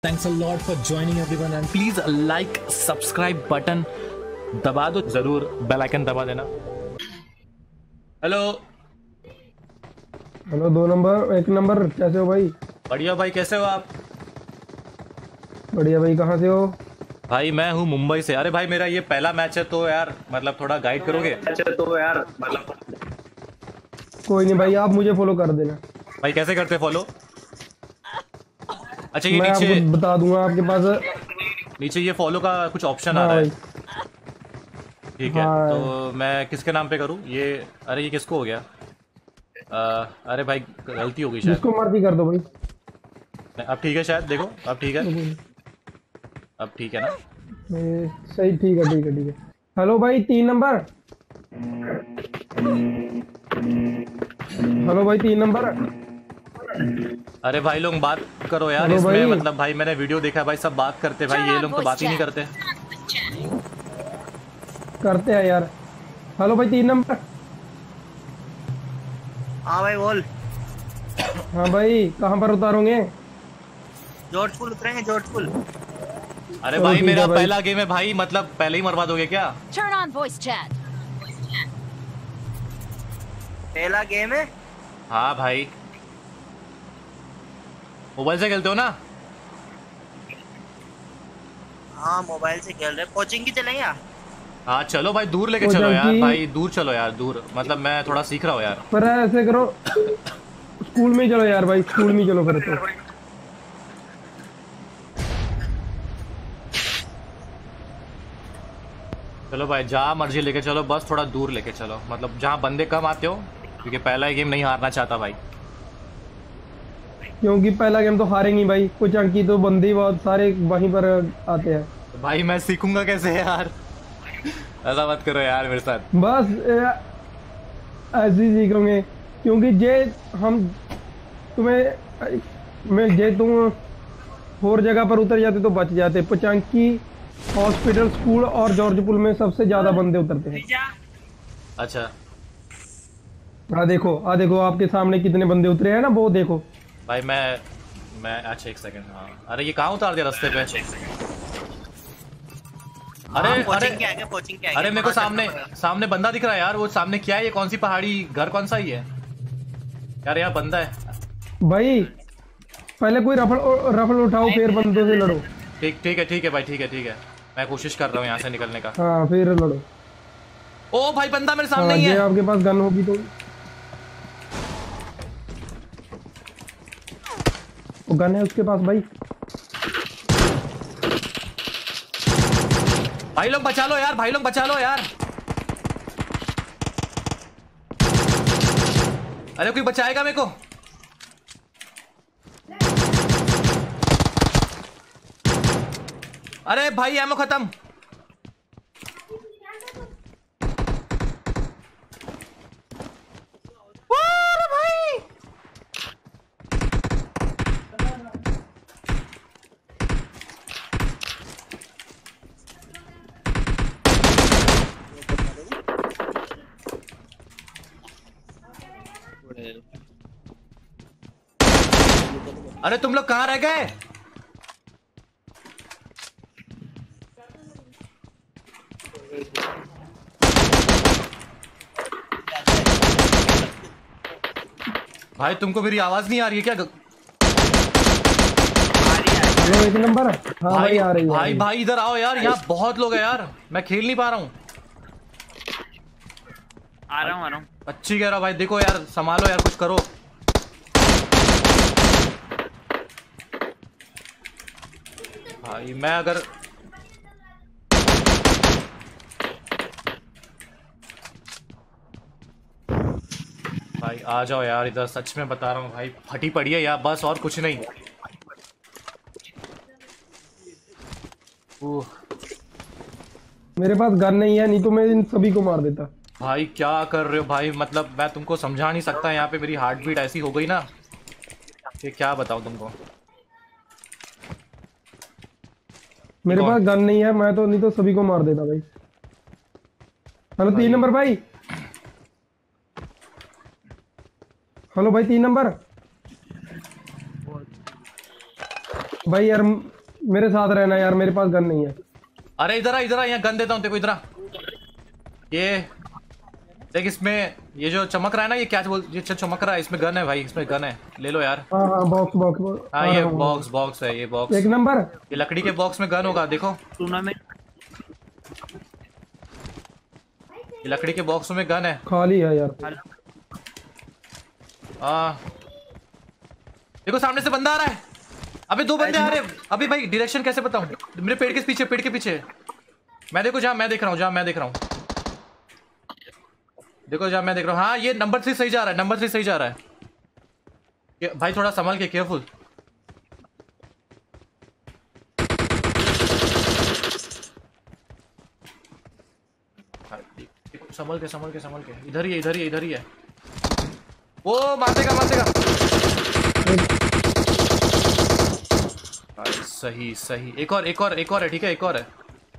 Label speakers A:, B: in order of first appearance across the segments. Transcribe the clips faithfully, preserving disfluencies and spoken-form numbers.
A: Thanks a lot for joining everyone and
B: please like subscribe button दबा दो, जरूर bell icon दबा देना। हेलो
C: हेलो, दो नंबर एक नंबर, कैसे हो भाई?
B: बढ़िया भाई, कैसे हो आप?
C: बढ़िया भाई, कहाँ से हो?
B: भाई मैं हूँ मुंबई से। अरे भाई मेरा ये पहला मैच है तो यार मतलब थोड़ा गाइड करोगे?
D: तो यार मतलब
C: कोई नहीं भाई, आप मुझे फॉलो कर देना।
B: भाई कैसे करते फॉलो? अच्छा ये
C: मैं
B: नीचे
C: आपको बता दूंगा आपके पास।
B: नीचे ये फॉलो का कुछ ऑप्शन आ
C: हाँ
B: रहा
C: भाई।
B: है। ठीक है
C: हाँ।
B: तो मैं किसके नाम पे करूँ ये? अरे ये किसको हो गया? अ, अरे भाई गलती हो गई शायद।
C: जिसको मर्जी कर दो भाई।
B: अब ठीक है शायद, देखो अब ठीक है, अब ठीक है ना?
C: ए, सही, ठीक है ठीक है ठीक है। हेलो भाई, तीन नंबर। हेलो भाई, तीन नंबर।
B: अरे भाई लोग बात करो यार
C: हेलो
B: इसमें,
C: भाई।
B: मतलब भाई मैंने वीडियो देखा है भाई, सब बात करते भाई, ये लोग तो बात ही नहीं करते।
C: करते हैं यार। हेलो भाई, तीन नंबर।
D: हाँ भाई बोल।
C: हाँ भाई, कहाँ पर उतारोगे?
D: जॉर्ज पुल उतरेंगे, जॉर्ज पुल।
B: अरे
C: चलो
B: भाई
C: ठीक है
B: मेरा
C: भाई।
B: पहला गेम है भाई, मतलब पहले ही मरवा दोगे क्या?
E: Turn on voice chat.
D: पहला गेम है।
B: हाँ भाई, मोबाइल से खेलते हो ना?
D: हाँ मोबाइल से खेल रहे, कोचिंग की चलेंगे यार।
B: हाँ चलो भाई, दूर लेके
C: हो
B: चलो यार
C: जाएगी।
B: भाई, दूर चलो यार, दूर मतलब मैं थोड़ा सीख रहा हूँ यार।
C: पर ऐसे करो, स्कूल में ही चलो यार भाई, स्कूल में ही चलो फिर तो।
B: चलो भाई जहाँ मर्जी लेके चलो, बस थोड़ा दूर लेके चलो, मतलब जहाँ बंदे कम आते हो, क्योंकि पहला ही गेम नहीं हारना चाहता भाई।
C: क्योंकि पहला गेम तो हारेंगे भाई, कुछ अंकी तो बंदे ही बहुत सारे वहीं पर आते हैं।
B: तो भाई मैं सीखूंगा कैसे यार? ऐसा मत करो यार मेरे साथ।
C: बस ए, ऐसे ही सीखोगे, क्योंकि जे हम तुम्हें मैं जे तुम और जगह पर उतर जाते तो बच जाते। पचांकी हॉस्पिटल, स्कूल और जॉर्ज पुल में सबसे ज्यादा बंदे उतरते हैं।
B: अच्छा
C: हाँ देखो, हाँ देखो आपके सामने कितने बंदे उतरे हैं ना, वो देखो।
B: भाई मैं मैं अच्छा एक सेकंड। हाँ अरे ये कहाँ उतार दिया रास्ते पे? अरे अरे
D: कोचिंग के आगे, कोचिंग के आगे।
B: अरे मेरे को सामने सामने बंदा दिख रहा है यार, वो सामने क्या है? ये कौन सी पहाड़ी, घर कौन सा ही है यार? यहाँ बंदा है
C: भाई पहले कोई रफल रफल उठाओ, फिर बंदों से लड़ो।
B: ठीक ठीक है ठीक है भाई, ठीक है ठीक है, मैं कोशिश कर रहा हूँ यहाँ से निकलने का।
C: हाँ फिर लड़ो।
B: ओ भाई बंदा मेरे सामने
C: हाँ,
B: ही
C: जे
B: है।
C: आपके पास गन होगी तो वो गन है उसके पास भाई।
B: भाई लोग बचा लो यार, भाई लोग बचा लो यार। अरे कोई बचाएगा मेरे को? अरे भाई एमो खत्म। अरे भाई अरे तुम लोग कहाँ रह गए? भाई तुमको मेरी आवाज नहीं आ रही है क्या?
C: हेलो, एक नंबर। हाँ भाई,
B: भाई
C: आ रही है, आ
B: भाई
C: रही है।
B: भाई इधर आओ यार, यहाँ बहुत लोग हैं यार, मैं खेल नहीं पा रहा हूँ।
D: आ रहा हूँ, आ रहा हूँ।
B: अच्छी कह रहा भाई, देखो यार संभालो यार, कुछ करो। भाई मैं अगर भाई आ जाओ यार इधर, सच में बता रहा हूँ भाई, फटी पड़ी है यार, बस और कुछ नहीं। ओह
C: मेरे पास गन नहीं है, नहीं तो मैं इन सभी को मार देता।
B: भाई क्या कर रहे हो भाई, मतलब मैं तुमको समझा नहीं सकता, यहाँ पे मेरी हार्ट बीट ऐसी हो गई ना कि क्या बताऊँ तुमको।
C: मेरे
B: कौन?
C: पास गन नहीं है, मैं तो नहीं तो सभी को मार देता भाई। हेलो तीन नंबर भाई। हेलो भाई, तीन नंबर। भाई यार मेरे साथ रहना यार, मेरे पास गन नहीं है।
B: अरे इधर आ इधर आ, यहाँ गन देता हूँ तेरे को, इधर आ। ये देख इसमें ये जो चमक रहा है ना, ये क्या बोल, ये चमक रहा है, इसमें गन है भाई, इसमें गन है, ले लो यार।
C: हाँ हाँ बॉक्स बॉक्स।
B: हाँ ये बॉक्स बॉक्स है, ये बॉक्स
C: एक नंबर।
B: ये लकड़ी के बॉक्स में गन होगा, देखो
D: टूर्नामेंट
B: ये लकड़ी के बॉक्स में गन है।
C: खाली है यार।
B: आ, देखो सामने से बंदा आ रहा है। अबे दो बंदे आ रहे हैं। अभी भाई डायरेक्शन कैसे बताऊं? मेरे पेड़ के पीछे, पेड़ के पीछे मैं देखो, जहाँ मैं देख रहा हूँ, जहाँ मैं देख रहा हूँ, देखो जहाँ मैं देख रहा हूँ। हाँ ये नंबर थ्री सही जा रहा है, नंबर थ्री सही जा रहा है। ये, भाई थोड़ा संभल के, केयरफुल। संभल के संभल के संभल के, इधर ही है, इधर ही है, इधर ही है। वो मार देगा, मार देगा। सही सही, एक और एक और एक और है, ठीक है, एक और है।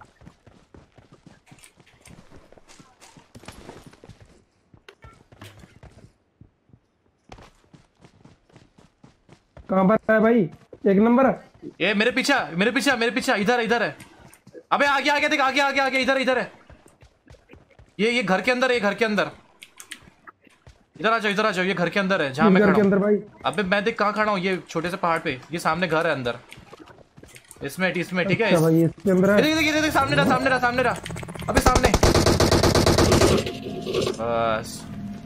C: कहाँ पर है भाई? एक नंबर।
B: ये मेरे पीछे, मेरे पीछे, मेरे पीछे, इधर इधर है। अबे आगे आगे देख, आगे आगे आगे, इधर इधर है। ये ये घर के अंदर है, ये घर के अंदर। इधर आ जाओ, इधर आ जाओ, ये घर के अंदर है जहाँ मैं खड़ा हूँ भाई। अबे मैं देख कहाँ खड़ा हूँ, ये छोटे से पहाड़ पे, ये सामने घर है अंदर, इसमें इसमें ठीक है।
C: भाई इसके अंदर है।
B: देख देख देख, सामने रहा, सामने रहा, सामने रहा। अबे सामने, बस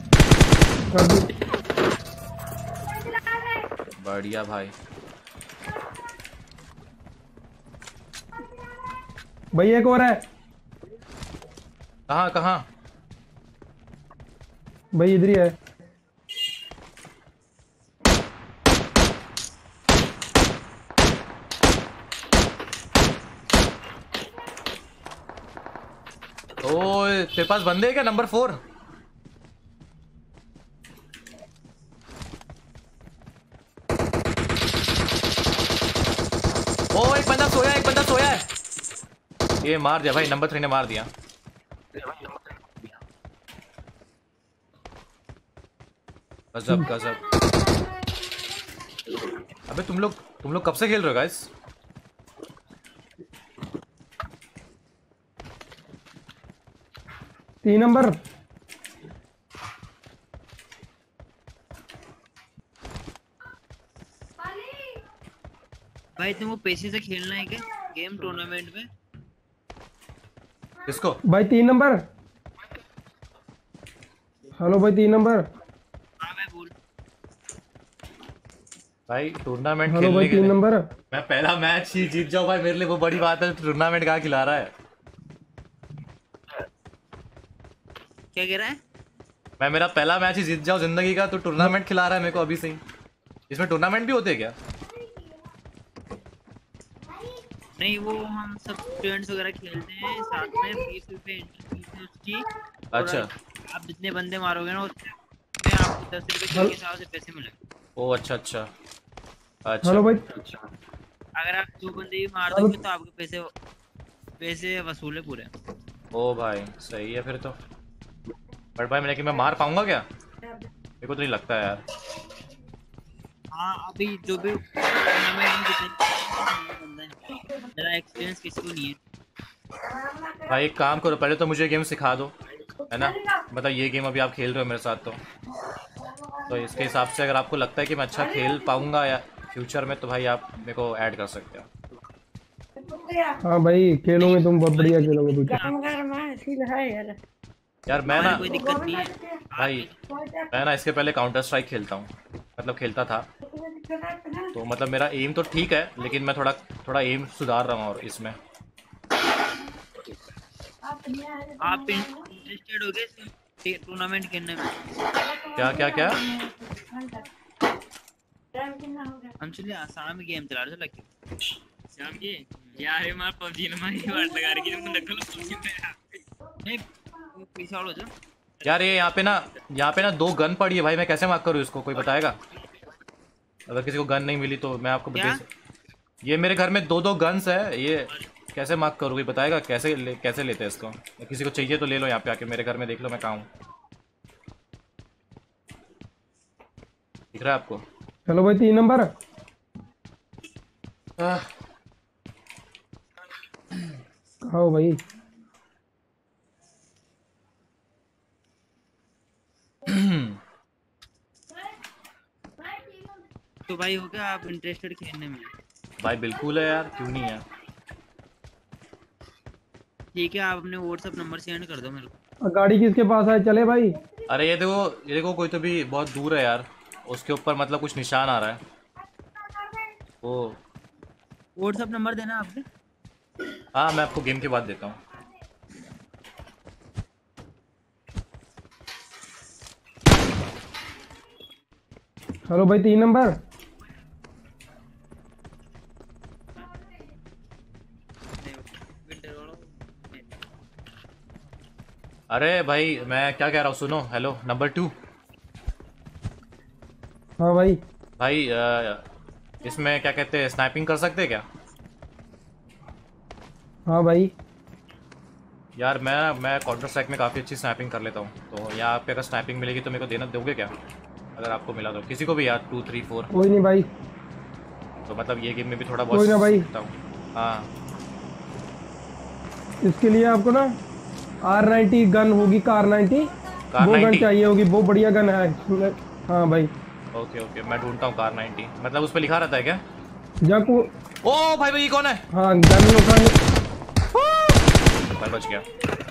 B: बढ़िया भाई।
C: भाई एक और है।
B: कहाँ कहाँ?
C: भाई इधर ही है।
B: ओए तेरे पास बंदे हैं क्या? Number four. ओ एक बंदा सोया, एक बंदा सोया है। ये मार दिया भाई, नंबर थ्री ने मार दिया। गजब गजब। अबे तुम लोग तुम लोग कब से खेल रहे हो गाइस?
C: तीन नंबर।
D: भाई तुमको पैसे से खेलना है क्या गेम टूर्नामेंट में?
B: किसको?
C: भाई तीन नंबर। हेलो भाई तीन नंबर।
D: हाँ मैं बोल।
B: भाई टूर्नामेंट
C: हेलो भाई तीन नंबर।
B: मैं पहला मैच ही जीत जाऊं भाई, मेरे लिए वो बड़ी बात है। टूर्नामेंट कहाँ खिला रहा है?
D: क्या कह रहा है?
B: मैं मेरा पहला मैच ही जीत जाऊं जिंदगी का, तो टूर्नामेंट खिला रहा है मेरे को अभी से ही। इसमें टूर्नामेंट भी होते हैं क्या?
D: नहीं वो हम सब स्टूडेंट्स वगैरह खेलते हैं साथ में, बीस रुपए एंट्री फीस है उसकी।
B: अच्छा।
D: आप जितने बंदे मारोगे ना उससे आपको दस रुपए के हिसाब से पैसे मिलेंगे।
B: ओ अच्छा अच्छा अच्छा।
C: हेलो भाई।
D: अगर आप दो बंदे भी मार दोगे तो आपके पैसे पैसे वसूल है पूरे।
B: ओ भाई सही है फिर तो। बट भाई मैं कि मैं मार पाऊंगा क्या? मेरे को तो नहीं लगता है यार।
D: हाँ अभी जो भी टूर्नामेंट में मेरा एक्सपीरियंस किसी को नहीं है।
B: भाई एक काम करो, पहले तो मुझे गेम सिखा दो, है ना? मतलब ये गेम अभी आप खेल रहे हो मेरे साथ, तो तो इसके हिसाब से अगर आपको लगता है कि मैं अच्छा खेल पाऊंगा या फ्यूचर में, तो भाई आप मेरे को ऐड कर सकते हो।
C: हाँ भाई खेलोगे तुम, बहुत बढ़िया खेलोगे
B: यार। यार मैं ना
D: कोई दिक्कत नहीं है
B: भाई, मैं ना इसके पहले काउंटर स्ट्राइक खेलता हूँ, मतलब खेलता था, तो मतलब मेरा एम तो ठीक है, लेकिन मैं थोड़ा थोड़ा एम सुधार रहा हूँ और इसमें।
D: आप इंटरेस्टेड हो गए टूर्नामेंट खेलने में?
B: क्या क्या क्या?
D: हम चलिए आसाम में गेम चला रहे थे लगे शाम की यार। ये मार पबजी में मारी वाट लगा रही है, तुम नकल पबजी में नहीं पीछे हो जा
B: यार। ये यहाँ पे ना यहाँ पे ना दो गन पड़ी है भाई, मैं कैसे मार्क करूँ इसको? कोई बताएगा? अगर किसी को गन नहीं मिली तो मैं आपको बता। ये मेरे घर में दो दो गन्स है, ये कैसे मार्क करूँ? कोई बताएगा कैसे ले, कैसे लेते हैं इसको? या किसी को चाहिए तो ले लो, यहाँ पे आके मेरे घर में देख लो मैं कहाँ हूँ। दिख रहा है आपको?
C: हेलो भाई तीन नंबर। आओ भाई।
D: तो भाई हो गया आप इंटरेस्टेड खेलने में?
B: भाई बिल्कुल है यार, क्यों नहीं है।
D: ठीक है, आप अपने व्हाट्सएप नंबर सेंड कर दो मेरे को।
C: गाड़ी किसके पास है, चले भाई?
B: अरे ये देखो, ये देखो कोई तो भी बहुत दूर है यार, उसके ऊपर मतलब कुछ निशान आ रहा है। ओ
D: व्हाट्सएप नंबर देना आपने?
B: हाँ, मैं आपको गेम के बाद देता हूँ।
C: हेलो भाई, तीन नंबर।
B: अरे भाई मैं क्या कह रहा हूँ, सुनो। Hello number two.
C: हाँ भाई।
B: भाई आ, इसमें क्या कहते हैं, स्नाइपिंग कर सकते हैं क्या?
C: हाँ भाई।
B: यार मैं मैं काउंटर स्ट्राइक में काफ़ी अच्छी स्नाइपिंग कर लेता हूँ, तो यहाँ पे अगर स्नाइपिंग मिलेगी तो मेरे को देना दोगे क्या? अगर आपको मिला तो किसी को भी यार, टू थ्री फोर।
C: कोई नहीं भाई,
B: तो मतलब ये गेम में भी थोड़ा बहुत
C: कोई ना भाई।
B: सीखता हूँ। हाँ
C: इसके लिए आपको ना आर नाइन्टी गन होगी, कार नाइन्टी,
B: कार
C: वो गन
B: नाइन्टी
C: चाहिए होगी, वो बढ़िया गन है। हाँ भाई।
B: ओके ओके, मैं ढूंढता हूँ कार नाइन्टी। मतलब उस पर लिखा रहता है क्या?
C: जब को
B: ओ भाई भाई ये कौन है?
C: हाँ गन उठाने।
B: भाई बच गया।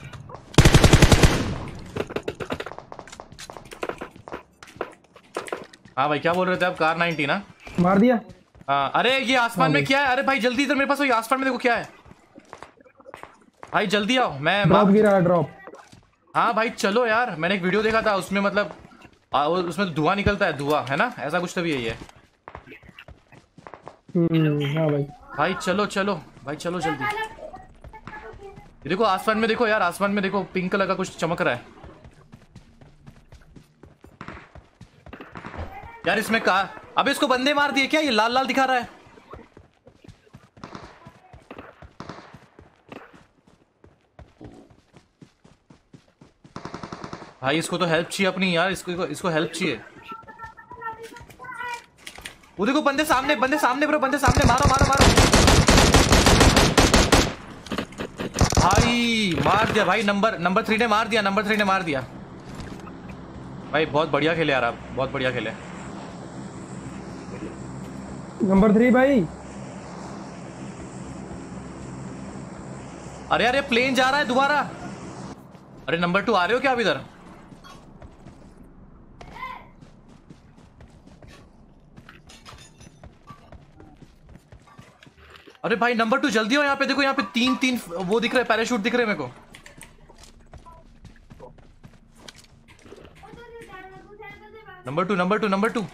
B: हाँ भाई क्या बोल रहे थे आप? कार नाइन्टी ना?
C: मार दिया।
B: हाँ अरे ये आसमान
C: हाँ
B: में क्या है? अरे भाई जल्दी इधर मेरे पास, वही आसमान में देखो क्या है। भाई जल्दी आओ, मैं
C: ड्रॉप गिरा है, ड्रॉप।
B: हाँ भाई चलो यार, मैंने एक वीडियो देखा था उसमें, मतलब आ, वो उसमें तो धुआं निकलता है, धुआं है ना, ऐसा कुछ तो भी यही है।
C: हम्म, हाँ भाई।
B: भाई चलो चलो भाई, चलो जल्दी। ये देखो आसमान में देखो यार, आसमान में देखो पिंक कलर का कुछ चमक रहा है यार। इसमें कहा, अब इसको बंदे मार दिए क्या? ये लाल लाल दिखा रहा है। भाई इसको तो हेल्प चाहिए अपनी यार, इसको इसको हेल्प चाहिए। वो देखो बंदे सामने, बंदे सामने ब्रो, बंदे सामने, मारो मारो मारो। भाई मार दिया भाई, नंबर नंबर थ्री ने मार दिया, नंबर थ्री ने मार दिया। भाई बहुत बढ़िया खेले यार आप, बहुत बढ़िया खेले।
C: नंबर थ्री भाई।
B: अरे यार ये प्लेन जा रहा है दोबारा। अरे नंबर टू आ रहे हो क्या आप इधर? अरे भाई नंबर टू जल्दी हो, यहाँ पे देखो, यहाँ पे तीन तीन वो दिख रहे हैं, पैराशूट दिख रहे हैं मेरे को। Number two number two number two.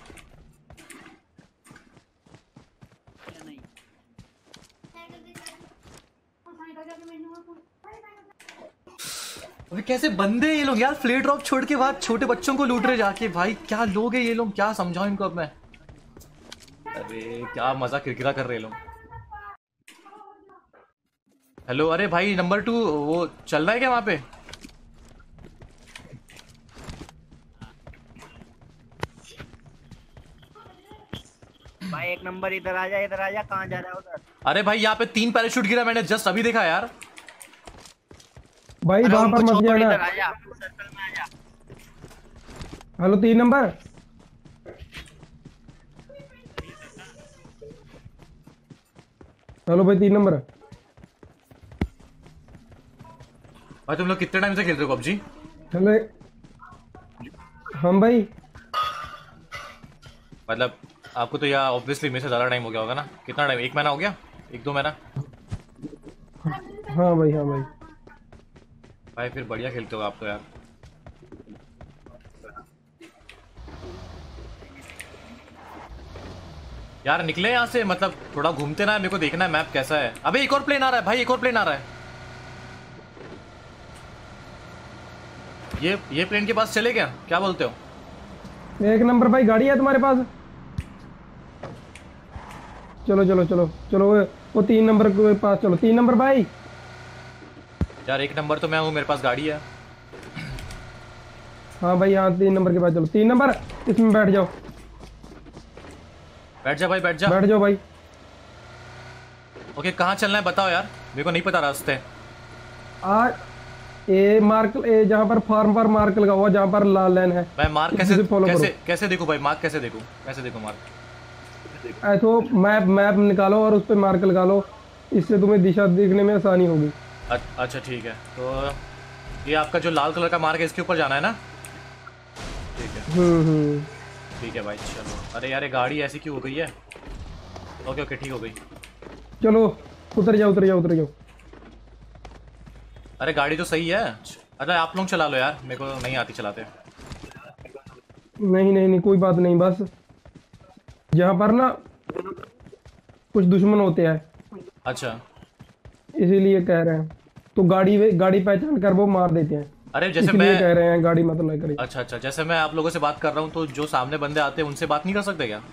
B: अरे कैसे बंदे ये लोग यार, फ्ले ड्रॉप छोड़ के बाद छोटे बच्चों को लूट रहे जाके। भाई क्या लोग हैं ये लोग, क्या समझाऊं इनको अब मैं। अरे क्या मजा किरकिरा कर रहे हैं लोग। हेलो, अरे भाई नंबर टू, वो चल रहा है क्या वहां पे?
E: भाई एक नंबर इधर आ जा, इधर आ जा। कहाँ जा रहा है उधर?
B: अरे भाई यहाँ पे तीन पैराशूट गिरा, मैंने जस्ट अभी देखा यार।
C: भाई वहां पर मत जाना।
E: इधर आ जा, सर्कल में आ जा।
C: हेलो तीन नंबर। हेलो भाई तीन नंबर।
B: भाई तुम लोग कितने टाइम से खेल रहे हो पबजी?
C: चलो हम भाई,
B: मतलब आपको तो यार ऑब्वियसली मेरे से ज्यादा टाइम हो गया होगा ना। कितना टाइम? एक महीना हो गया, एक दो महीना?
C: हाँ भाई, हाँ भाई।
B: भाई फिर बढ़िया खेलते हो आप तो यार। यार निकले यहाँ से, मतलब थोड़ा घूमते ना, मेरे को देखना है मैप कैसा है। अबे एक और प्लेन आ रहा है भाई, एक और प्लेन आ रहा है। ये ये प्लेन के पास चले क्या, क्या बोलते हो?
C: एक नंबर भाई, गाड़ी है तुम्हारे पास? चलो चलो चलो चलो, वो, वो तीन नंबर के पास चलो। तीन नंबर भाई।
B: यार एक नंबर तो मैं हूँ, मेरे पास गाड़ी है।
C: हाँ भाई, हाँ तीन नंबर के पास चलो। तीन नंबर इसमें बैठ जाओ।
B: बैठ जा भाई, बैठ जा।
C: बैठ जाओ भाई।
B: ओके कहाँ चलना है बताओ यार, मेरे को नहीं पता रास्ते।
C: आ ए मार्क ए जहाँ पर फार्म पर मार्क लगा हुआ जहाँ पर लाल लाइन है।
B: मैं मार्क कैसे
C: follow
B: कैसे
C: करो।
B: कैसे देखूं भाई, मार्क कैसे देखूं, कैसे देखूं मार्क?
C: ऐसो मैप मैप निकालो और उस पे मार्क लगा लो, इससे तुम्हें दिशा देखने में आसानी होगी।
B: अ- अच्छा ठीक है, तो ये आपका जो लाल कलर का मार्क है इसके ऊपर जाना है ना? ठीक है
C: हम्म हम्म
B: ठीक है भाई चलो। अरे यार ये गाड़ी ऐसी क्यों हो गई है? ओके ओके ठीक हो गई।
C: चलो उतर जाओ उतर जाओ उतर जाओ।
B: अरे गाड़ी तो सही है। अरे आप लोग चला लो यार, मेरे को नहीं आती चलाते।
C: नहीं नहीं नहीं कोई बात नहीं, बस यहाँ पर ना कुछ दुश्मन होते हैं
B: अच्छा
C: इसीलिए कह रहे हैं, तो गाड़ी गाड़ी पहचान कर वो मार देते हैं,
B: अरे जैसे
C: इसलिए
B: मैं
C: कह रहे हैं गाड़ी मत ना करें।
B: अच्छा अच्छा जैसे मैं आप लोगों से बात कर रहा हूँ तो जो सामने बंदे आते हैं उनसे बात नहीं कर सकते क्या?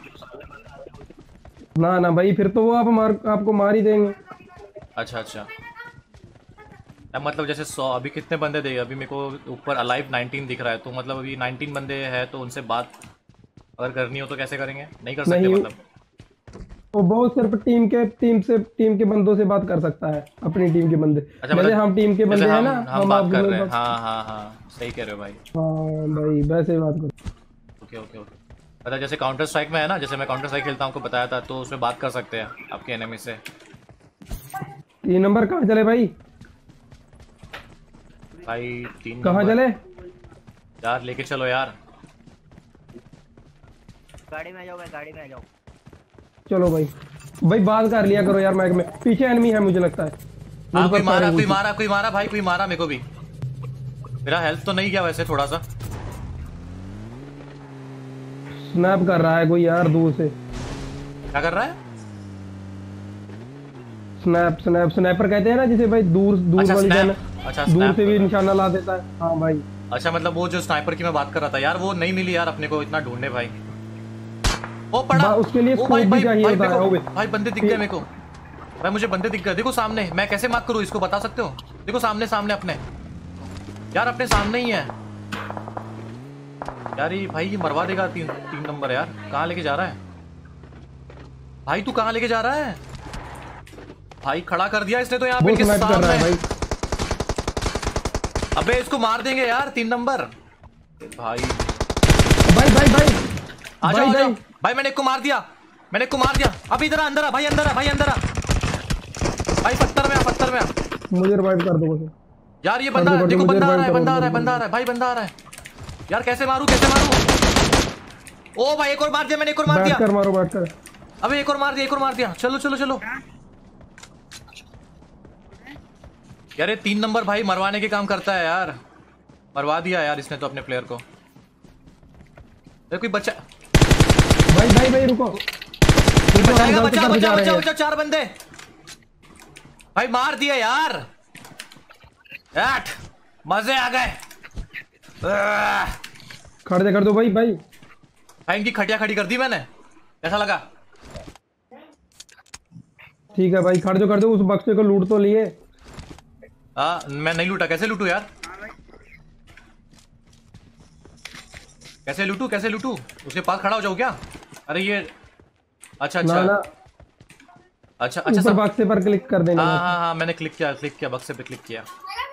C: ना ना भाई फिर तो वो आप मार आपको मार ही देंगे।
B: अच्छा अच्छा अब मतलब जैसे सौ अभी कितने बंदे दे, अभी मेरे को ऊपर अलाइव नाइनटीन दिख रहा है, तो मतलब अभी नाइनटीन बंदे हैं, तो उनसे बात अगर करनी हो तो कैसे करेंगे? नहीं कर सकते
C: नहीं,
B: मतलब?
C: वो बहुत सिर्फ टीम के टीम से टीम के बंदों से बात कर सकता है, अपनी टीम के बंदे।
B: अच्छा,
C: जैसे
B: मतलब
C: हम टीम के बंदे
B: जैसे
C: हैं
B: हम,
C: ना,
B: हम
C: हम
B: बात
C: आप
B: कर
C: लोग
B: रहे हैं।
C: बात-
B: हाँ हाँ हाँ सही कह रहे हो भाई।
C: हाँ भाई वैसे ही बात करो।
B: ओके ओके ओके मतलब जैसे काउंटर स्ट्राइक में है ना, जैसे मैं काउंटर स्ट्राइक खेलता हूँ आपको बताया था, तो उसमें बात कर सकते हैं आपके एनिमी से।
C: तीन नंबर कहाँ चले भाई?
B: भाई तीन
C: कहाँ
B: नंबर-
C: चले?
B: यार लेके चलो यार।
E: गाड़ी में आ जाओ भाई, गाड़ी में आ जाओ।
C: चलो भाई भाई बात कर लिया करो यार, मैक में पीछे एनिमी है मुझे लगता है।
B: हाँ
C: मुझे
B: कोई
C: पर
B: मारा
C: फायरिंग
B: कोई
C: हुई थी।
B: मारा कोई मारा भाई, कोई मारा मेरे को भी। मेरा हेल्थ तो नहीं गया वैसे थोड़ा सा।
C: स्नैप कर रहा है कोई यार दूर से।
B: क्या कर रहा है?
C: स्नैप स्नैप स्नैपर कहते हैं ना जिसे भाई, दूर दूर
B: अच्छा
C: वाली
B: स्नैप,
C: जाना,
B: अच्छा
C: दूर
B: स्नैप
C: से भी
B: कर रहा
C: निशाना ला देता है। हाँ भाई
B: है। अच्छा मतलब वो जो स्नाइपर की मैं बात कर रहा था यार, वो नहीं मिली यार अपने को, इतना ढूंढने भाई। ओ पड़ा।
C: बा- उसके लिए
B: ओ
C: स्कोप
B: भाई
C: भी
B: भाई
C: चाहिए
B: भाई
C: होता है।
B: मेरे
C: ओ
B: को-
C: भाई
B: भाई बंदे दिख गए मेरे को भाई, मुझे बंदे दिख गए। देखो सामने, मैं कैसे मार्क करूँ इसको बता सकते हो? देखो सामने सामने अपने यार, अपने सामने ही है यार। ये भाई ये मरवा देगा। तीन तीन नंबर यार, कहाँ लेके जा रहा है भाई? तू कहाँ लेके जा रहा है भाई? खड़ा कर दिया इसने तो यहाँ पे
C: वो
B: इनके
C: स्नैप कर रहा है
B: सामने।
C: भाई।
B: अबे इसको मार देंगे यार, तीन नंबर भाई।
C: भाई भाई भाई
B: आ जाओ
C: भाई
B: आ जाओ
C: भाई
B: भाई, मैंने एक को मार दिया, मैंने एक को मार दिया। अब इधर आ, अंदर आ भाई, अंदर आ भाई, अंदर आ भाई, पत्थर में आ, पत्थर में आ
C: मुझे रिवाइव कर दो बस।
B: यार। ये बंदा
C: कर दो,
B: देखो,
C: मुझे
B: बंदा आ
C: revive
B: रहा है,
C: करो,
B: बंदा आ रहा है,
C: मुझे
B: बंदा आ रहा है भाई, बंदा आ रहा है यार। कैसे मारूं, कैसे मारूं? ओ भाई एक और मार दिया मैंने, एक और मार
C: बैठ
B: दिया।
C: कर मारो बैठ कर।
B: अबे एक और मार दिया, एक और मार दिया। चलो चलो चलो यार, ये तीन नंबर भाई मरवाने के काम करता है यार। मरवा दिया यार इसने तो अपने प्लेयर को। अरे कोई बच्चा
C: भाई भाई भाई रुको,
B: बचाएगा,
C: हम
B: बचाओ
C: गलती कर
B: बचाओ
C: जा रहे
B: बचाओ
C: हैं।
B: बचाओ। चार बंदे भाई मार दिए यार। यार मजे आ गए। आह,
C: खड़े कर दो भाई भाई।
B: भाई इनकी खटिया खड़ी कर दी मैंने। कैसा लगा?
C: ठीक है भाई खड़ दो कर दो, उस बक्से को लूट तो लिए।
B: हाँ मैं नहीं लूटा। कैसे लूटू यार? कैसे लूटू, कैसे लूटू? उसके पास खड़ा हो जाऊँ क्या? अरे ये अच्छा
C: ना
B: अच्छा
C: ना
B: अच्छा अच्छा
C: ऊपर
B: सब।
C: बक्से पर क्लिक कर देना।
B: हाँ हाँ हाँ मैंने क्लिक किया, क्लिक किया, बक्से पे क्लिक किया।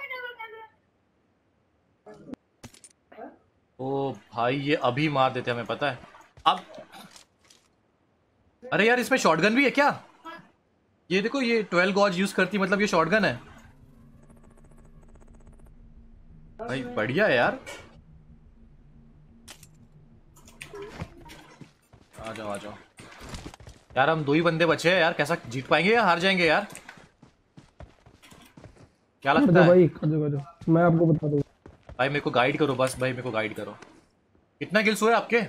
B: ओ भाई ये अभी मार देते हमें पता है। अब अरे यार इसमें शॉटगन भी है क्या? ये देखो ये ट्वेल्व गॉज यूज करती, मतलब ये शॉटगन है भाई। बढ़िया है यार। आ जाओ आ जाओ यार, हम दो ही बंदे बचे हैं यार। कैसा जीत पाएंगे या हार जाएंगे यार? क्या
C: कर
B: लगता
C: दो
B: है
C: भाई कर दो कर दो, मैं आपको बता दूँ।
B: भाई? मेरे को गाइड करो बस भाई, मेरे को गाइड करो। कितना किल्स हुए आपके?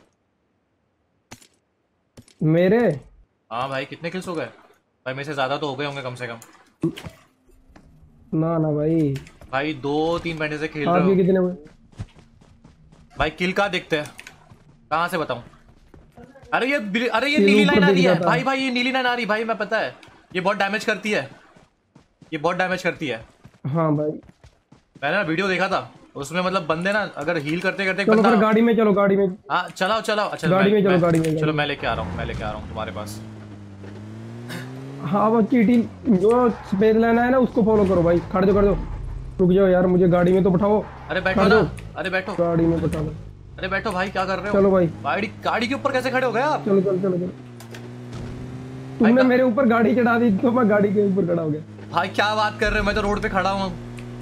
C: मेरे
B: हाँ भाई कितने किल्स हो गए भाई? मेरे से ज्यादा तो हो गए होंगे कम से कम।
C: ना ना भाई,
B: भाई दो तीन महीने से खेल रहे
C: आपके
B: हो
C: कितने हुए?
B: भाई। किल का देखते हैं, कहाँ से बताऊं? अरे ये बिल- अरे ये
C: किल
B: नीली
C: ऊपर
B: लाइन आ
C: दिख
B: रही है
C: जाता है।
B: भाई। भाई ये नीली लाइन आ रही भाई, मैं पता है ये बहुत डैमेज करती है, ये बहुत डैमेज करती है।
C: हाँ भाई
B: मैंने ना वीडियो देखा था उसमें, मतलब बंदे ना अगर हील करते करते एक
C: चलो फिर
B: बंदा।
C: गाड़ी में चलो, गाड़ी में
B: हाँ चलाओ चलाओ। अच्छा
C: गाड़ी
B: मैं-
C: में चलो,
B: मैं-
C: गाड़ी में, गाड़ी
B: चलो
C: में।
B: मैं लेके आ रहा हूँ, मैं लेके आ रहा हूँ तुम्हारे पास।
C: हाँ वो चीटी जो स्पेस लेना है ना उसको फॉलो करो भाई। खड़ दो कर दो रुक जाओ यार, मुझे गाड़ी में तो बैठाओ।
B: अरे बैठो
C: कर
B: ना,
C: दो।
B: अरे बैठो,
C: गाड़ी में बैठा दो।
B: अरे बैठो भाई, क्या कर रहे हो?
C: चलो भाई,
B: गाड़ी गाड़ी के ऊपर कैसे खड़े हो गए आप?
C: चलो चलो चलो चलो। तुमने
B: का-
C: मेरे ऊपर गाड़ी चढ़ा दी तो मैं गाड़ी के ऊपर खड़ा हो गया।
B: भाई क्या बात कर रहे हो, मैं तो रोड पे खड़ा हूँ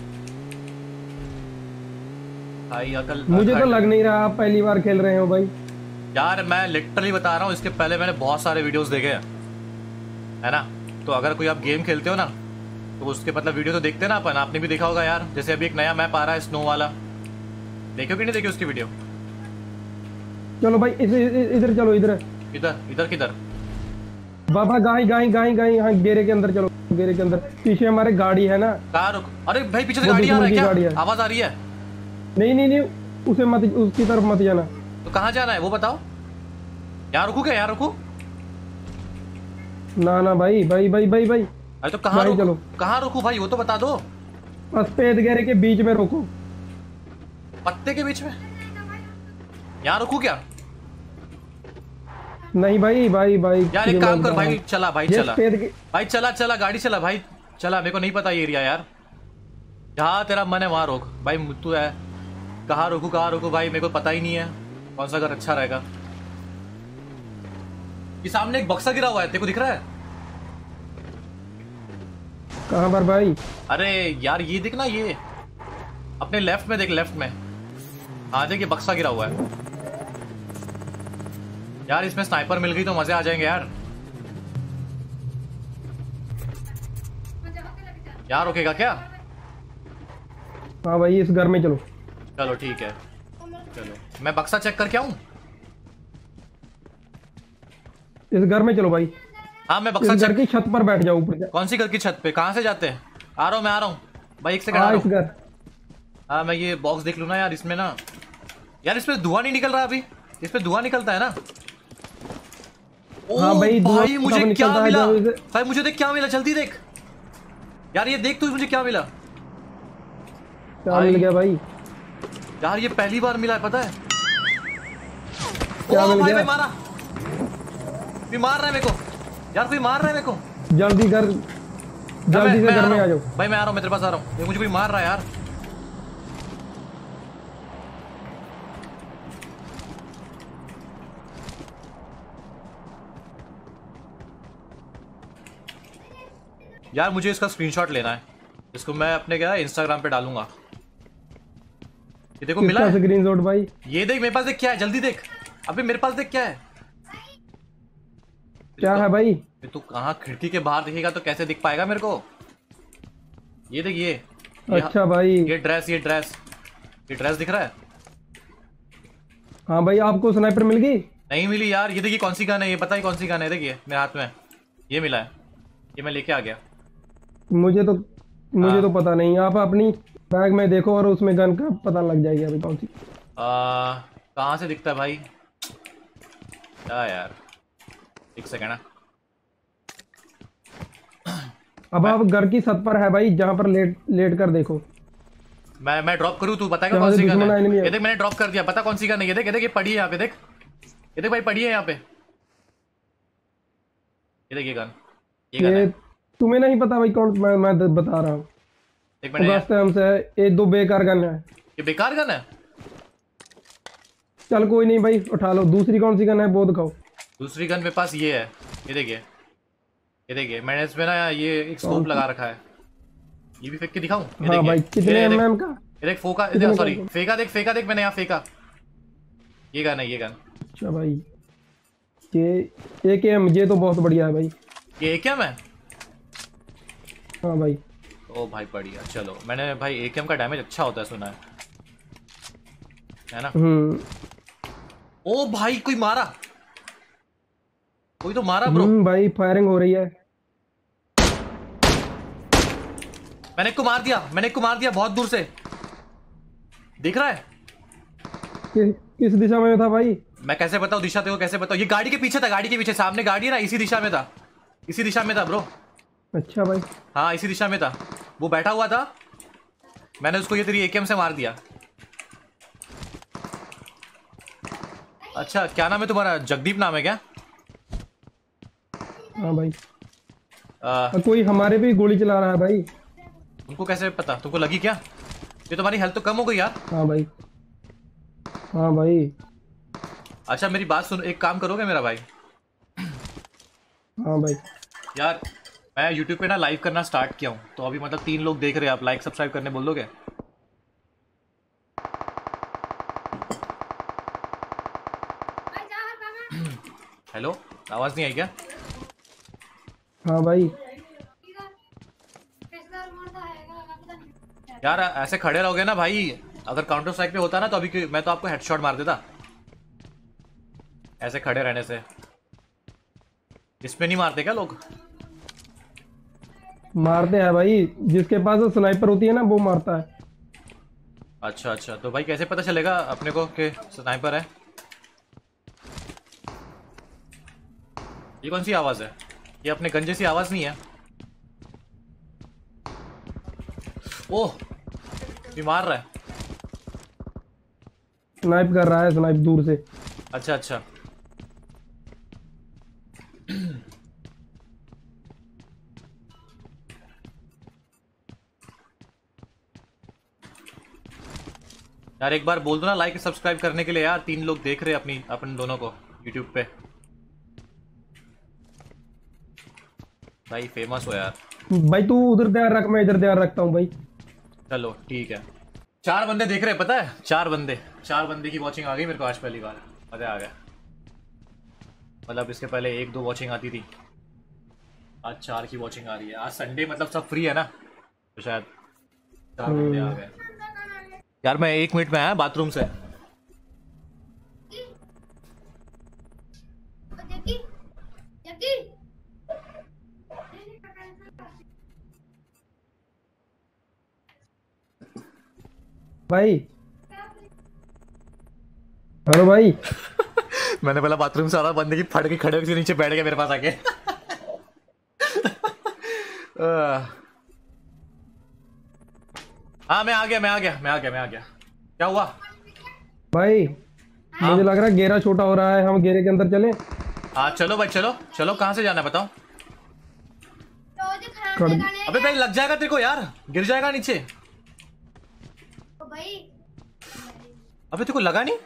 B: भाई। अकल
C: मुझे तो लग नहीं रहा आप पहली बार खेल रहे हो भाई।
B: यार मैं लिटरली बता रहा हूँ, इसके पहले मैंने बहुत सारे वीडियोस देखे हैं, है ना। तो अगर कोई आप गेम खेलते हो ना, तो उसके मतलब वीडियो तो देखते ना अपन, आपने भी देखा होगा यार। जैसे अभी एक नया मैप आ रहा है स्नो वाला, देखो कि नहीं देखी उसकी वीडियो?
C: चलो भाई इस- इस- इधर चलो, इधर
B: इधर इधर किधर?
C: बाबा गाय गाय गाय गाय, हाँ गेरे के अंदर चलो, गेरे के अंदर। पीछे हमारे गाड़ी है ना।
B: कहाँ रुक? अरे भाई पीछे से
C: वो
B: गाड़ी आ रहा है
C: दुश्मन की गाड़ी
B: क्या?
C: है।
B: आवाज आ रही है?
C: नहीं नहीं नहीं, उसे मत, उसकी तरफ मत जाना।
B: तो कहाँ जाना है वो बताओ। यहाँ रुकू क्या? यहाँ रुकू?
C: ना ना भाई भाई भाई भाई भाई
B: अरे तो कहाँ
C: भाई
B: रुकू?
C: चलो।
B: कहाँ रुकू भाई, वो तो बता दो।
C: सफेद गेरे के बीच में रोको।
B: पत्ते के बीच में? यहाँ रुकू क्या?
C: नहीं भाई भाई भाई
B: यार एक काम कर भाई, चला भाई
C: ये
B: चला
C: सफेद गे-
B: भाई, चला चला गाड़ी चला भाई, चला। मेरे को नहीं पता ये एरिया यार, जहाँ तेरा मन है वहाँ रोक भाई। तू है कहाँ रोकू, कहाँ रोकू भाई, मेरे को पता ही नहीं है कौन सा घर अच्छा रहेगा। ये सामने एक बक्सा गिरा हुआ है, तेरे को दिख रहा है?
C: कहाँ पर भाई?
B: अरे यार ये देख ना, ये अपने लेफ्ट में देख, लेफ्ट में। हाँ देख, ये बक्सा गिरा हुआ है यार। इसमें स्नाइपर मिल गई तो मजे आ जाएंगे यार। यहाँ रोकेगा क्या?
C: हाँ भाई इस घर में चलो।
B: चलो ठीक है, चलो मैं बक्सा चेक करके आऊं।
C: इस घर में चलो भाई।
B: हाँ मैं
C: इस
B: बक्सा
C: घर
B: चेक।
C: की छत पर बैठ जाओ ऊपर जा।
B: कौन सी घर की छत पे? कहाँ से जाते हैं? आ रहा हूँ मैं, आ रहा हूँ भाई, एक सेकंड आ
C: हाँ
B: रहा
C: इस
B: हूँ।
C: घर।
B: हाँ मैं ये बॉक्स देख लूँ ना यार, इसमें ना यार, इसमें धुआं नहीं निकल रहा अभी। इस पे धुआं निकलता है ना? ओ
C: हाँ भाई, धुआं
B: भाई मुझे
C: तब
B: क्या
C: निकलता है
B: मिला
C: जब इसे-
B: भाई, मुझे देख क्या मिला, जल्दी देख यार, ये देख तू मुझे क्या मिला
C: क्या मिल गया भाई?
B: यार। ये पहली बार मिला है पता है।
C: क्या
B: ओ
C: मिल
B: भाई
C: गया?
B: भाई मारा, कोई मार रहा है मेरे को यार, कोई मार रहा है मेरे को।
C: जल्दी घर,
B: मैं-
C: जल्दी से
B: मैं
C: घर
B: आ
C: में
B: रहा
C: आ
B: हूँ।
C: जाओ।
B: भाई मैं आ रहा हूँ, मैं तेरे पास आ रहा हूँ। ये मुझे कोई मार रहा है यार। यार मुझे इसका स्क्रीनशॉट लेना है, इसको मैं अपने क्या इंस्टाग्राम पे डालूंगा। ये देखो मिला है।
C: स्क्रीनशॉट भाई?
B: ये देख मेरे पास, देख क्या है, जल्दी देख। अबे मेरे पास देख क्या है।
C: क्या है भाई?
B: ये तू कहाँ खिड़की के बाहर दिखेगा तो कैसे दिख पाएगा मेरे को। ये देख, ये ये-
C: अच्छा भाई।
B: ये ड्रेस, ये ड्रेस ये ड्रेस दिख रहा है?
C: हाँ भाई आपको स्नाइपर मिल गई?
B: नहीं मिली यार। ये देखिए कौन सी गन है, ये पता है कौन सी गन है? देखिए मेरे हाथ में ये मिला है, ये मैं लेके आ गया।
C: मुझे तो मुझे
B: हाँ।
C: तो पता नहीं। आप अपनी बैग में देखो और उसमें गन का पता लग जाएगा अभी कौन सी।
B: आ, कहाँ से दिखता है भाई? क्या यार, एक सेकेंड ना।
C: अब आप घर की छत पर है भाई, जहाँ पर लेट लेट कर देखो।
B: मैं मैं ड्रॉप करूँ, तू बताएगा
C: यहाँ
B: कौन
C: से
B: सी गन
C: दुश्मन enemy
B: है?
C: है।
B: ये देख मैंने ड्रॉप कर दिया, पता कौन सी गन है? ये देख, ये देख, ये पड़ी है यहाँ पे, देख ये देख भाई, पड़ी है यहाँ पे। ये देख ये गन, ये गन
C: ये
B: है।
C: तुम्हें नहीं पता भाई कौन? मैं मैं तो बता रहा हूँ।
B: देख मैंने,
C: रास्ते हमसे है, ये दो बेकार गन है।
B: ये बेकार गन है।
C: चल कोई नहीं भाई, उठा लो। दूसरी कौन सी गन है वो दिखाओ।
B: दूसरी गन मेरे पास ये है, ये देखिए, ये देखिए मैंने इसमें ना ये एक स्कोप लगा रखा है। ये भी फेंक के दिखाऊं? ये
C: हाँ
B: देखिए,
C: भाई, कितने
B: ये देख,
C: एमएम का?
B: ये देख फोका,
C: कितने
B: सॉरी
C: का?
B: फेंका, देख फेंका, देख मैंने यहाँ फेंका। ये गन है, ये गन।
C: अच्छा भाई, ये एक एम, ये तो बहुत बढ़िया है भाई।
B: ये क्या मैं?
C: हाँ भाई।
B: ओ भाई बढ़िया। चलो मैंने भाई ए के एम का डैमेज अच्छा होता है सुना है, है ना?
C: हम्म
B: ओ भाई कोई मारा, कोई तो मारा ब्रो।
C: हम्म भाई फायरिंग हो रही है।
B: मैंने एक को मार दिया, मैंने एक को मार दिया बहुत दूर से, दिख रहा है?
C: कि, किस दिशा में था भाई?
B: मैं कैसे बताऊं दिशा, तेरे को कैसे बताऊं? ये गाड़ी के पीछे था, गाड़ी के पीछे, सामने गाड़ी है ना, इसी दिशा में था, इसी दिशा में था ब्रो।
C: अच्छा भाई।
B: हाँ इसी दिशा में था, वो बैठा हुआ था, मैंने उसको ये तेरी ए के एम से मार दिया। अच्छा क्या नाम है तुम्हारा? जगदीप नाम है क्या?
C: हाँ भाई।
B: आ,
C: और कोई हमारे पे ही गोली चला रहा है भाई।
B: तुमको कैसे पता? तुमको लगी क्या? ये तुम्हारी हेल्थ तो कम हो गई यार।
C: हाँ भाई, हाँ भाई।
B: अच्छा मेरी बात सुनो, एक काम करोगे मेरा भाई?
C: हाँ भाई।
B: यार मैं यूट्यूब पे ना लाइव करना स्टार्ट किया हूँ, तो अभी मतलब तीन लोग देख रहे हैं, आप लाइक सब्सक्राइब करने बोल दोगे? हेलो, आवाज नहीं आई क्या?
C: हाँ भाई।
B: यार ऐसे खड़े रहोगे ना भाई, अगर काउंटर स्ट्राइक पे होता ना तो अभी मैं तो आपको हेडशॉट मार देता। ऐसे खड़े रहने से इस पे नहीं मारते क्या लोग?
C: मारते हैं भाई, जिसके पास स्नाइपर होती है ना वो मारता है।
B: अच्छा अच्छा, तो भाई कैसे पता चलेगा अपने को कि स्नाइपर है? ये कौन सी आवाज है? ये अपने गंजे सी आवाज नहीं है। ओह, ये मार रहा है।
C: स्नाइप कर रहा है, स्नाइप दूर से।
B: अच्छा अच्छा। यार एक बार बोल दो ना लाइक सब्सक्राइब करने के लिए यार, तीन लोग देख रहे हैं अपनी अपन दोनों को यूट्यूब पे। भाई फेमस हो यार।
C: भाई तू उधर ध्यान रख, मैं इधर ध्यान रखता हूँ भाई।
B: चलो ठीक है। चार बंदे देख रहे हैं, पता है? चार बंदे चार बंदे की वॉचिंग आ गई मेरे को आज पहली बार, मजा आ गया। मतलब इसके पहले एक दो वॉचिंग आती थी, आज चार की वॉचिंग आ रही है। आज संडे मतलब सब फ्री है ना, तो शायद चार बंदे आ गए। यार मैं एक मिनट में आया बाथरूम से।
C: भाई हेलो भाई।
B: मैंने पहला बाथरूम से आ रहा, बंदे की फट के खड़े होकर नीचे बैठ गया मेरे पास आके। हाँ मैं आ गया मैं आ गया मैं आ गया मैं आ गया। क्या हुआ
C: भाई हाँ? मुझे लग रहा है घेरा छोटा हो रहा है, हम घेरे के अंदर चले।
B: हाँ चलो भाई चलो चलो। कहाँ से जाना है बताओ? अबे भाई लग जाएगा तेरे को यार, गिर जाएगा नीचे। अबे तेरे को लगा नहीं?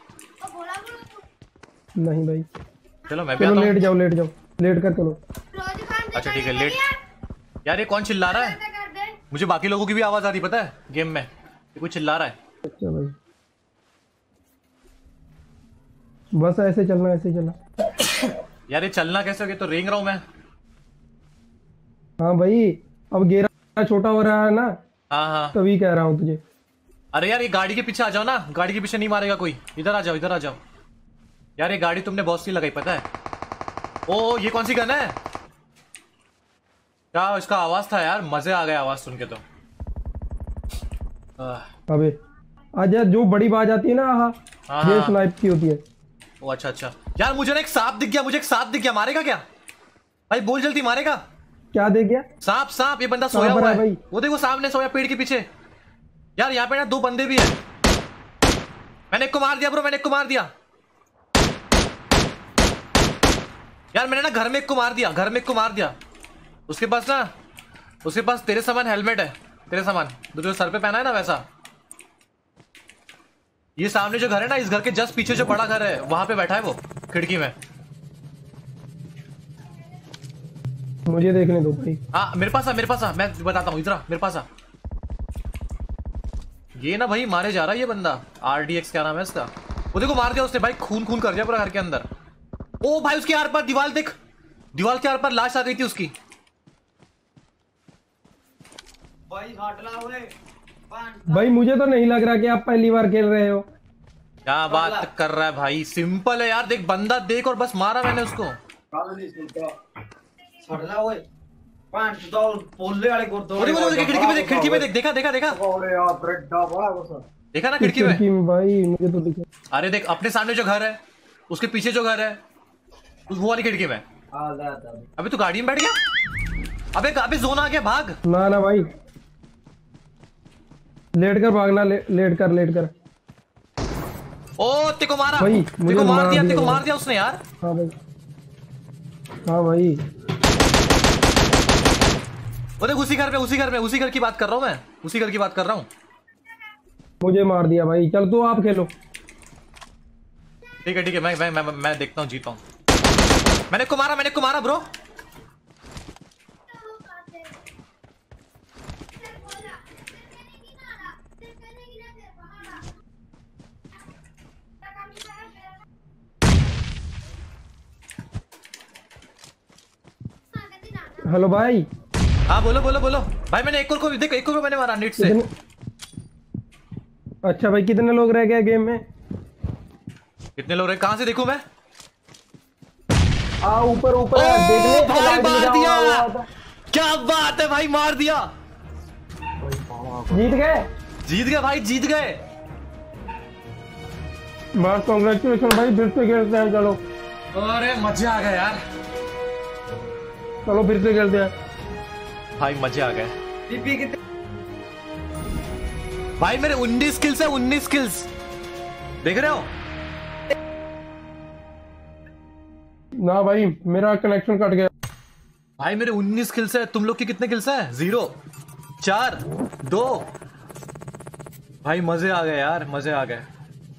C: नहीं भाई।
B: चलो मैं भी
C: चलो
B: आता हूँ।
C: लेट जाओ लेट जाओ लेट कर चलो।
B: अच्छा ठीक है लेट। यार ये कौन चिल्ला रहा है? मुझे बाकी लोगों की भी आवाज आ रही पता है गेम में, ये कोई चिल्ला रहा है।
C: अच्छा भाई बस ऐसे चलना ऐसे चलना।
B: यार ये चलना कैसे हो गया? तो रेंग रहा हूँ मैं।
C: हाँ भाई अब घेरा छोटा हो रहा है ना,
B: हाँ हाँ
C: तभी कह रहा हूँ तुझे।
B: अरे यार ये गाड़ी के पीछे आ जाओ ना, गाड़ी के पीछे नहीं मारेगा कोई। इधर आ जाओ इधर आ जाओ। यार ये गाड़ी तुमने बहुत सी लगाई पता है। ओ ये कौन सी गन है? क्या इसका आवाज था यार, मजे आ गए आवाज सुन के तो।
C: अबे आजा, जो बड़ी बाज आती है ना हाँ
B: हाँ,
C: ये स्नाइप की होती है।
B: ओ अच्छा अच्छा। यार मुझे ना एक सांप दिख गया, मुझे एक सांप दिख गया। मारेगा क्या भाई? बोल जल्दी, मारेगा
C: क्या देख गया?
B: सांप सांप। ये बंदा सोया हुआ है
C: भाई।
B: वो देखो सामने सोया पेड़ के पीछे। यार यहाँ पे ना दो बंदे भी हैं। मैंने एक को मार दिया ब्रो, मैंने एक को मार दिया। यार मैंने ना घर में एक को मार दिया, घर में एक को मार दिया। उसके पास ना उसके पास तेरे समान हेलमेट है, तेरे समान जो सर पे पहना है ना वैसा। ये सामने जो घर है ना, इस घर के जस्ट पीछे जो बड़ा घर है वहां पे बैठा है वो खिड़की में।
C: मुझे देखने दो भाई।
B: हाँ मेरे पास आ मेरे पास आ, मैं बताता हूँ। इधर आ मेरे पास आ। ये ना भाई मारे जा रहा है ये बंदा, आर डी एक्स क्या नाम है इसका। वो देखो मार दिया उसने भाई, खून खून कर दिया पूरा घर के अंदर। ओ भाई उसके आर पार दीवार देख, दीवार के आर पार लाश आ गई थी उसकी।
C: भाई मुझे तो नहीं लग रहा कि आप पहली बार खेल रहे हो।
B: क्या बात कर रहा है भाई? सिंपल है यार, देख बंदा देख और बस मारा मैंने उसको। खिड़की में देख, खिड़की में देख, देखा देखा देखा देखा ना खिड़की में।
C: खिड़की में भाई मुझे तो दिखा।
B: अरे देख अपने सामने जो घर है, उसके पीछे जो घर है, उस वो वाली खिड़की में। अबे तू गाड़ी में बैठ गया? अबे अबे जोन आ गया, भाग।
C: ना ना भाई लेट कर भागना, ले, लेट कर लेट कर।
B: ओ तेको मारा
C: भाई, मुझे
B: तेको मार
C: मार
B: दिया
C: दिया
B: तेको
C: भाई।
B: मार दिया उसने यार।
C: हाँ भाई हाँ भाई
B: वो देख उसी घर में उसी घर में उसी घर की बात कर रहा हूँ मैं, उसी घर की बात कर रहा हूँ।
C: मुझे मार दिया भाई, चल तो आप खेलो।
B: ठीक है ठीक है, मैं मैं मैं, मैं देखता हूँ जीता हूँ। मैंने को मारा मैंने को मारा ब्रो।
C: हेलो भाई।
B: हाँ बोलो बोलो बोलो भाई। मैंने एक और को देख एक और को मैंने मारा नेट से।
C: अच्छा भाई कितने लोग रह गए गेम में?
B: कितने लोग रहे? कहाँ से देखूं मैं?
C: आ ऊपर ऊपर
B: देख ले भाई, मार दिया। क्या बात है भाई, मार दिया।
C: जीत गए
B: जीत गए भाई जीत गए।
C: बस कांग्रेचुलेशन भाई, फिर से खेलते हैं। चलो
B: अरे मजे आ गए यार,
C: चलो फिर से खेलते हैं
B: भाई मजे आ गए। भाई मेरे उन्नीस किल्स है, उन्नीस किल्स देख रहे हो?
C: ना भाई मेरा कनेक्शन कट गया।
B: भाई मेरे उन्नीस किल्स है, तुम लोग के कितने किल्स है? जीरो, चार, दो। भाई मजे आ गए यार, मजे आ गए।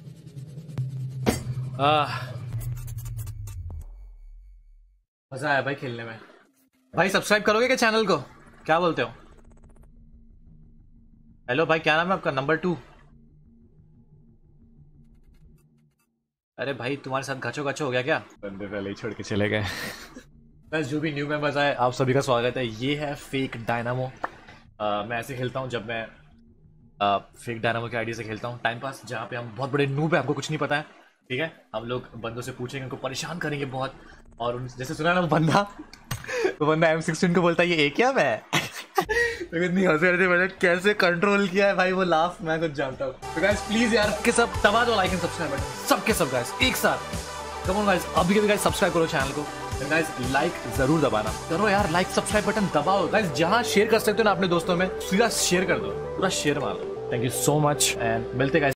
B: मजा आया भाई खेलने में। भाई सब्सक्राइब करोगे क्या चैनल को? क्या बोलते हो? हेलो भाई क्या नाम है आपका? Number two. अरे भाई तुम्हारे साथ घचो घचो हो गया क्या? बंदे पहले ही छोड़ के चले गए। बस जो भी न्यू मेंबर्स आए आप सभी का स्वागत है। ये है फेक डायनामो। मैं ऐसे खेलता हूँ जब मैं आ, फेक डायनामो के आईडी से खेलता हूँ टाइम पास, जहाँ पे हम बहुत बड़े नूब है, हमको कुछ नहीं पता है। ठीक है, हम लोग बंदों से पूछेंगे, उनको परेशान करेंगे बहुत। और उन जैसे सुना ना वो बंदा वो बंदा एम सिक्सटीन को बोलता है ये एक क्या मैं तो इतनी हंसी आ रही थी, मैंने कैसे कंट्रोल किया है भाई वो लाफ मैं कुछ जानता हूँ। तो गाइस प्लीज यार के सब दबा दो लाइक एंड सब्सक्राइब बटन, सबके सब गाइस एक साथ। कम ऑन गाइस, अभी के भी गाइस सब्सक्राइब करो चैनल को। गाइस लाइक जरूर दबाना, करो यार लाइक सब्सक्राइब बटन दबाओ गाइस। जहां शेयर कर सकते हो ना अपने दोस्तों में, सीधा शेयर कर दो, पूरा शेयर मार दो। Thank you so much and मिलते गाइस।